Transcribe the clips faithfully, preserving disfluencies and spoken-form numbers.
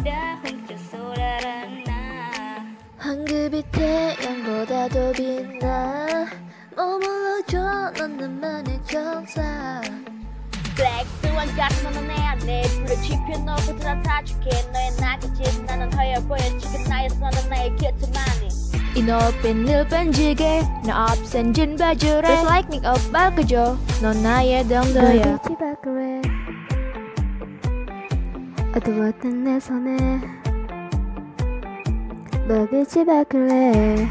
다 훔쳐 쏟아졌나. 황급이 태양보다도 빛나. 머물러줘 넌 나만의 천사. 블랙 스완 같은 너는 내 안에 불을 지펴놓고 다 사줄게. 너의 나겠지 나는 허여 보여 지금 나의 손은 나의 곁에 많이. 이 높이늘 번지게 너 없앤 진 봐주래. Just like me up 밝아줘 넌 나의 동도야. 빛이 밖으로 어두웠던 내 손에 너빛이 밖으로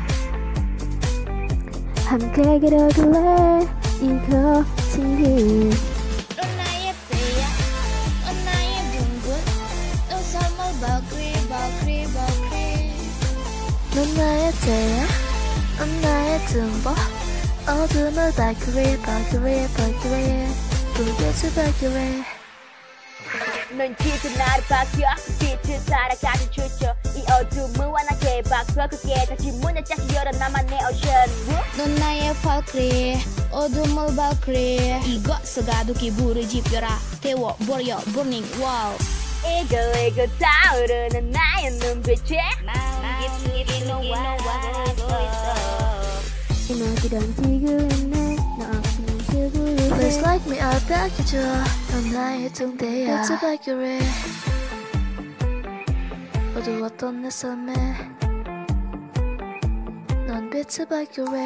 함께 걸어갈래 이거 친구. 넌 나의 빼야 넌 나의 둥근 너 선물 버그리 버그리 버그리. 넌 나의 태양 넌 나의 등보. 어둠을 밝히리 밝히리 밝히리 불빛을 밝히리. 넌 지금 나를 바뀌어 빛을 살아가는 추천. 이 어둠을 완하게 바꿔 그게 다시 문을 다시 열어 나만의 오션. 넌 나의 발크리 어둠을 발크리. 이곳서 가득히 불을 지펴라 태워버려 burning wall. 이글이글 타오르는 나의 눈빛에 마음 깊이 녹아가고 있어. 이나기란 지구였네 너 없으면 지구를. Please like me I'll 밝혀줘 넌 나의 동대야. 빛을 밝히래 어두웠던 내 삶에 넌 빛을 밝히래.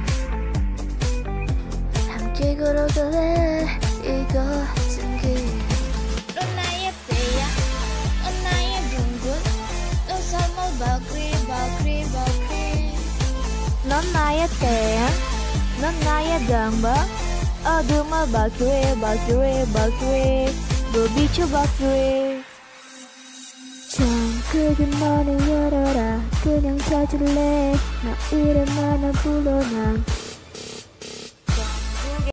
함께 걸어갈래 이곳은 길. 넌 나의 빼야 넌 나의 둥근 너 선물 버그리 버그리 버그리. 넌 나의 태양 넌 나의 등보. 어둠을 밝히래 밝히래 밝히래 불빛을 밝히래. 좀 크게 문을 열어라 그냥 찾을래. 나 이름 하나 불러 난